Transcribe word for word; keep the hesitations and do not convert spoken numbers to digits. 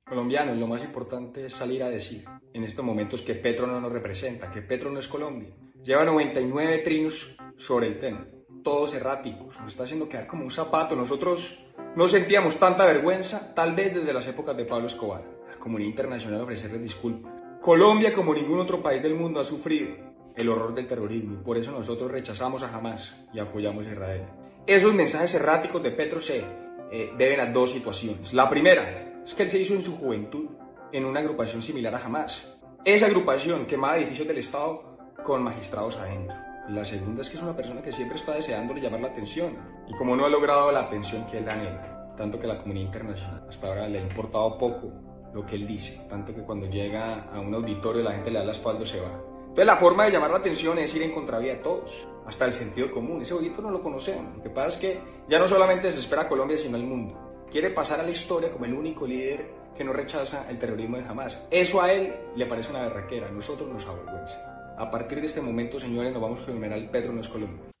Colombianos, lo más importante es salir a decir en estos momentos que Petro no nos representa, que Petro no es Colombia. Lleva noventa y nueve trinos sobre el tema, todos erráticos, nos está haciendo quedar como un zapato. Nosotros no sentíamos tanta vergüenza, tal vez desde las épocas de Pablo Escobar. La comunidad internacional ofrecerles disculpas. Colombia, como ningún otro país del mundo, ha sufrido el horror del terrorismo y por eso nosotros rechazamos a Hamás y apoyamos a Israel. Esos mensajes erráticos de Petro se eh, deben a dos situaciones. La primera es que él se hizo en su juventud en una agrupación similar a Hamás. Esa agrupación quemaba edificios del Estado con magistrados adentro. La segunda es que es una persona que siempre está deseando llamar la atención y como no ha logrado la atención que él anhela, tanto que la comunidad internacional hasta ahora le ha importado poco lo que él dice, tanto que cuando llega a un auditorio la gente le da la espalda y se va. Entonces la forma de llamar la atención es ir en contravía de todos, hasta el sentido común. Ese bollito no lo conocemos. Lo que pasa es que ya no solamente desespera a Colombia, sino al mundo. Quiere pasar a la historia como el único líder que no rechaza el terrorismo de Hamás. Eso a él le parece una berraquera, a nosotros nos avergüenza. A partir de este momento, señores, nos vamos a enumerar el Petro no es Colombia.